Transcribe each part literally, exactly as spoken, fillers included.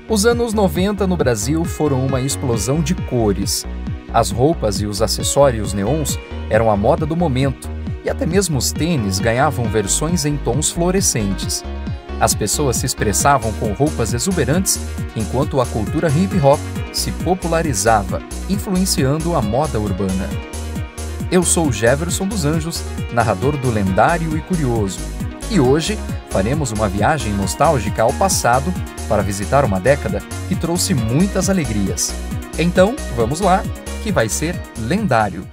Os anos noventa no Brasil foram uma explosão de cores. As roupas e os acessórios neons eram a moda do momento, e até mesmo os tênis ganhavam versões em tons fluorescentes. As pessoas se expressavam com roupas exuberantes, enquanto a cultura hip-hop se popularizava, influenciando a moda urbana. Eu sou o Jefferson dos Anjos, narrador do Lendário e Curioso, e hoje faremos uma viagem nostálgica ao passado para visitar uma década que trouxe muitas alegrias. Então, vamos lá, que vai ser lendário.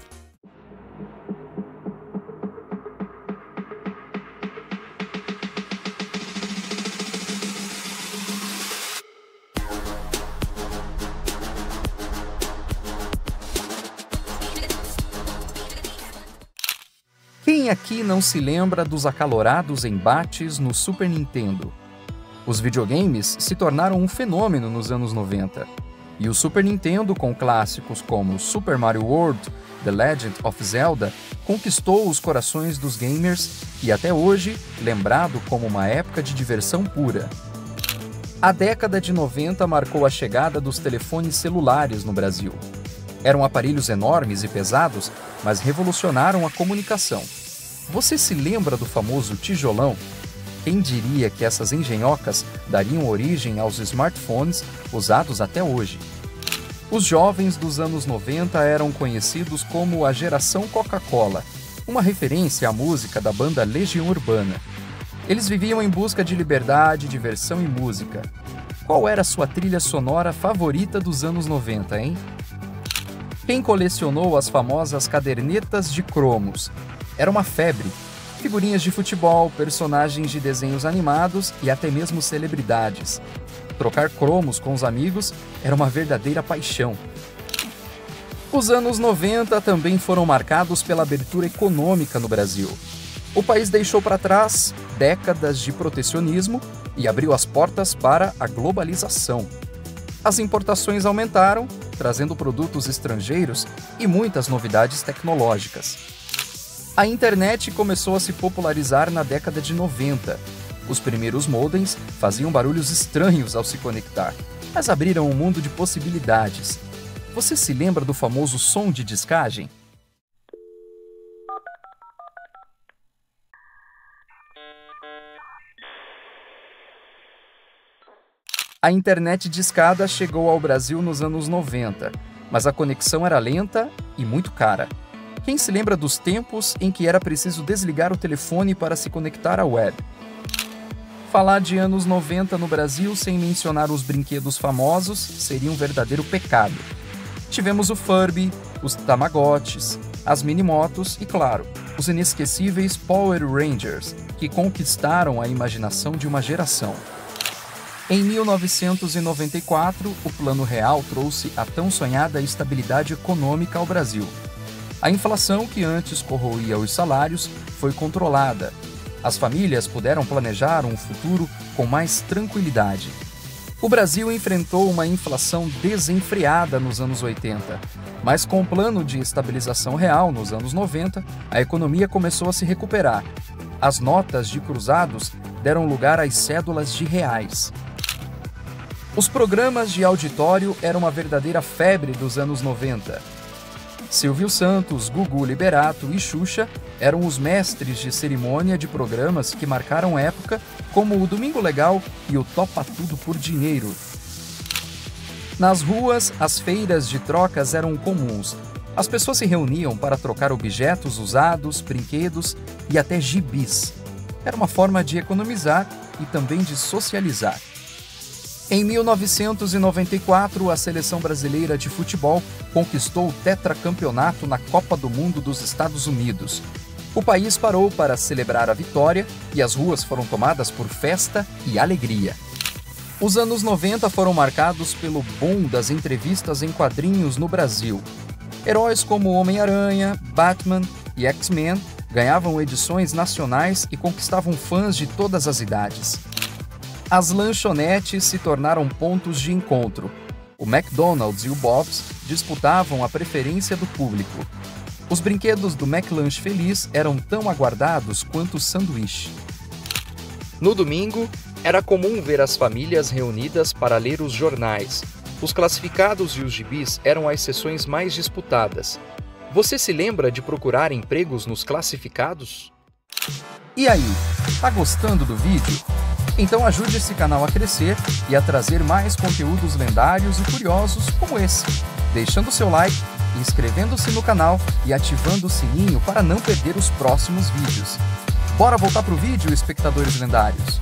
Quem aqui não se lembra dos acalorados embates no Super Nintendo? Os videogames se tornaram um fenômeno nos anos noventa, e o Super Nintendo, com clássicos como Super Mario World, The Legend of Zelda, conquistou os corações dos gamers e até hoje lembrado como uma época de diversão pura. A década de noventa marcou a chegada dos telefones celulares no Brasil. Eram aparelhos enormes e pesados, mas revolucionaram a comunicação. Você se lembra do famoso tijolão? Quem diria que essas engenhocas dariam origem aos smartphones usados até hoje? Os jovens dos anos noventa eram conhecidos como a geração Coca-Cola, uma referência à música da banda Legião Urbana. Eles viviam em busca de liberdade, diversão e música. Qual era a sua trilha sonora favorita dos anos noventa, hein? Quem colecionou as famosas cadernetas de cromos? Era uma febre. Figurinhas de futebol, personagens de desenhos animados e até mesmo celebridades. Trocar cromos com os amigos era uma verdadeira paixão. Os anos noventa também foram marcados pela abertura econômica no Brasil. O país deixou para trás décadas de protecionismo e abriu as portas para a globalização. As importações aumentaram, trazendo produtos estrangeiros e muitas novidades tecnológicas. A internet começou a se popularizar na década de noventa. Os primeiros modems faziam barulhos estranhos ao se conectar, mas abriram um mundo de possibilidades. Você se lembra do famoso som de discagem? A internet discada chegou ao Brasil nos anos noventa, mas a conexão era lenta e muito cara. Quem se lembra dos tempos em que era preciso desligar o telefone para se conectar à web? Falar de anos noventa no Brasil sem mencionar os brinquedos famosos seria um verdadeiro pecado. Tivemos o Furby, os Tamagotchis, as Minimotos e, claro, os inesquecíveis Power Rangers, que conquistaram a imaginação de uma geração. Em mil novecentos e noventa e quatro, o Plano Real trouxe a tão sonhada estabilidade econômica ao Brasil. A inflação, que antes corroía os salários, foi controlada. As famílias puderam planejar um futuro com mais tranquilidade. O Brasil enfrentou uma inflação desenfreada nos anos oitenta, mas com o plano de estabilização real nos anos noventa, a economia começou a se recuperar. As notas de cruzados deram lugar às cédulas de reais. Os programas de auditório eram uma verdadeira febre dos anos noventa. Silvio Santos, Gugu Liberato e Xuxa eram os mestres de cerimônia de programas que marcaram época, como o Domingo Legal e o Topa Tudo por Dinheiro. Nas ruas, as feiras de trocas eram comuns. As pessoas se reuniam para trocar objetos usados, brinquedos e até gibis. Era uma forma de economizar e também de socializar. Em mil novecentos e noventa e quatro, a seleção brasileira de futebol conquistou o tetracampeonato na Copa do Mundo dos Estados Unidos. O país parou para celebrar a vitória e as ruas foram tomadas por festa e alegria. Os anos noventa foram marcados pelo boom das entrevistas em quadrinhos no Brasil. Heróis como Homem-Aranha, Batman e X-Men ganhavam edições nacionais e conquistavam fãs de todas as idades. As lanchonetes se tornaram pontos de encontro. O McDonald's e o Bob's disputavam a preferência do público. Os brinquedos do McLanche Feliz eram tão aguardados quanto o sanduíche. No domingo, Era comum ver as famílias reunidas para ler os jornais. Os classificados e os gibis eram as seções mais disputadas. Você se lembra de procurar empregos nos classificados? E aí, tá gostando do vídeo? Então ajude esse canal a crescer e a trazer mais conteúdos lendários e curiosos como esse, deixando seu like, inscrevendo-se no canal e ativando o sininho para não perder os próximos vídeos. Bora voltar pro vídeo, espectadores lendários!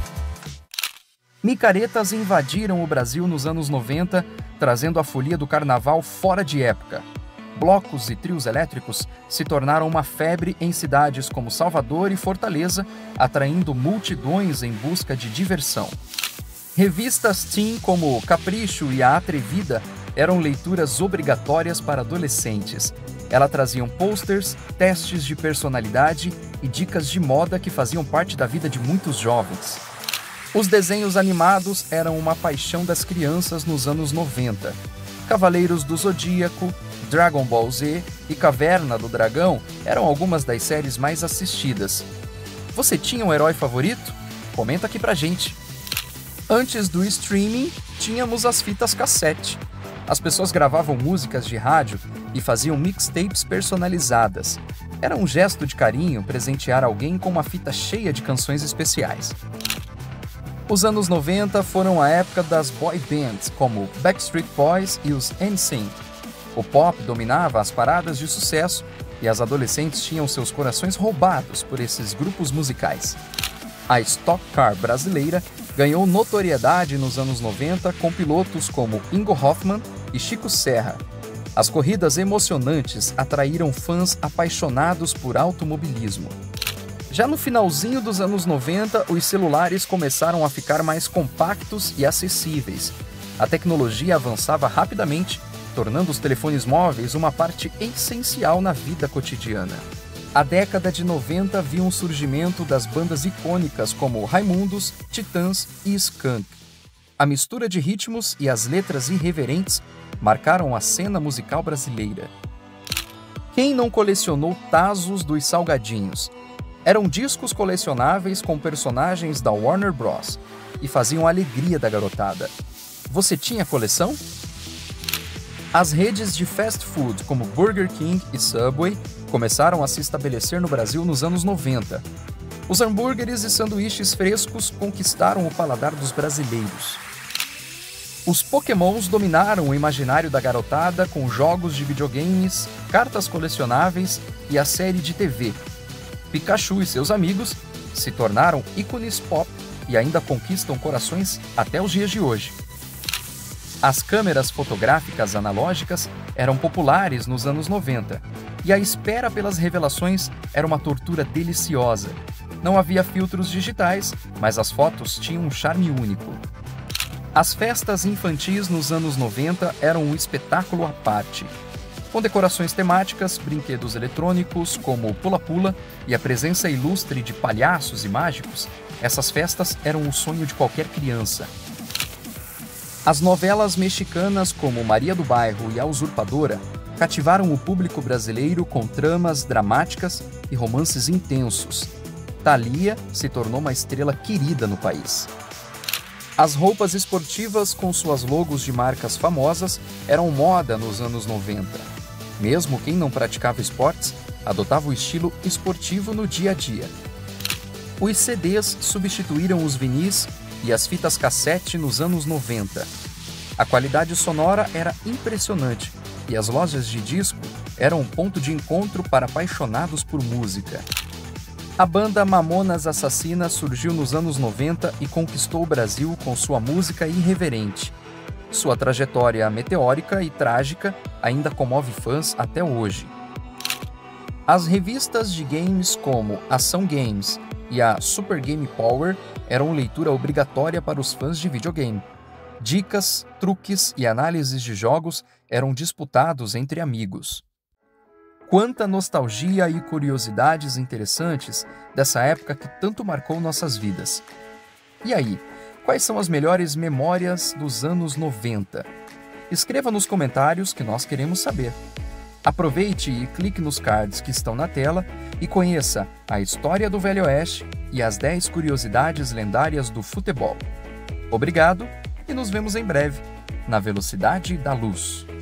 Micaretas invadiram o Brasil nos anos noventa, trazendo a folia do carnaval fora de época. Blocos e trios elétricos se tornaram uma febre em cidades como Salvador e Fortaleza, atraindo multidões em busca de diversão. Revistas teen como Capricho e A Atrevida eram leituras obrigatórias para adolescentes. Elas traziam posters, testes de personalidade e dicas de moda que faziam parte da vida de muitos jovens. Os desenhos animados eram uma paixão das crianças nos anos noventa. Cavaleiros do Zodíaco, Dragon Ball Z e Caverna do Dragão eram algumas das séries mais assistidas. Você tinha um herói favorito? Comenta aqui pra gente. Antes do streaming, tínhamos as fitas cassete. As pessoas gravavam músicas de rádio e faziam mixtapes personalizadas. Era um gesto de carinho presentear alguém com uma fita cheia de canções especiais. Os anos noventa foram a época das boy bands, como Backstreet Boys e os N Sync. O pop dominava as paradas de sucesso e as adolescentes tinham seus corações roubados por esses grupos musicais. A Stock Car brasileira ganhou notoriedade nos anos noventa com pilotos como Ingo Hoffmann e Chico Serra. As corridas emocionantes atraíram fãs apaixonados por automobilismo. Já no finalzinho dos anos noventa, os celulares começaram a ficar mais compactos e acessíveis. A tecnologia avançava rapidamente, tornando os telefones móveis uma parte essencial na vida cotidiana. A década de noventa viu um surgimento das bandas icônicas como Raimundos, Titãs e Skank. A mistura de ritmos e as letras irreverentes marcaram a cena musical brasileira. Quem não colecionou tazos dos salgadinhos? Eram discos colecionáveis com personagens da Warner Bros. E faziam a alegria da garotada. Você tinha coleção? As redes de fast food como Burger King e Subway começaram a se estabelecer no Brasil nos anos noventa. Os hambúrgueres e sanduíches frescos conquistaram o paladar dos brasileiros. Os Pokémons dominaram o imaginário da garotada com jogos de videogames, cartas colecionáveis e a série de T V. Pikachu e seus amigos se tornaram ícones pop e ainda conquistam corações até os dias de hoje. As câmeras fotográficas analógicas eram populares nos anos noventa, e a espera pelas revelações era uma tortura deliciosa. Não havia filtros digitais, mas as fotos tinham um charme único. As festas infantis nos anos noventa eram um espetáculo à parte. Com decorações temáticas, brinquedos eletrônicos como pula-pula e a presença ilustre de palhaços e mágicos, essas festas eram o sonho de qualquer criança. As novelas mexicanas como Maria do Bairro e A Usurpadora cativaram o público brasileiro com tramas dramáticas e romances intensos. Thalia se tornou uma estrela querida no país. As roupas esportivas com suas logos de marcas famosas eram moda nos anos noventa. Mesmo quem não praticava esportes, adotava o estilo esportivo no dia a dia. Os C Ds substituíram os vinis e as fitas cassete nos anos noventa. A qualidade sonora era impressionante e as lojas de disco eram um ponto de encontro para apaixonados por música. A banda Mamonas Assassinas surgiu nos anos noventa e conquistou o Brasil com sua música irreverente. Sua trajetória meteórica e trágica ainda comove fãs até hoje. As revistas de games como Ação Games e a Super Game Power eram leitura obrigatória para os fãs de videogame. Dicas, truques e análises de jogos eram disputados entre amigos. Quanta nostalgia e curiosidades interessantes dessa época que tanto marcou nossas vidas. E aí, quais são as melhores memórias dos anos noventa? Escreva nos comentários que nós queremos saber. Aproveite e clique nos cards que estão na tela e conheça a história do Velho Oeste e as dez curiosidades lendárias do futebol. Obrigado e nos vemos em breve, na velocidade da luz.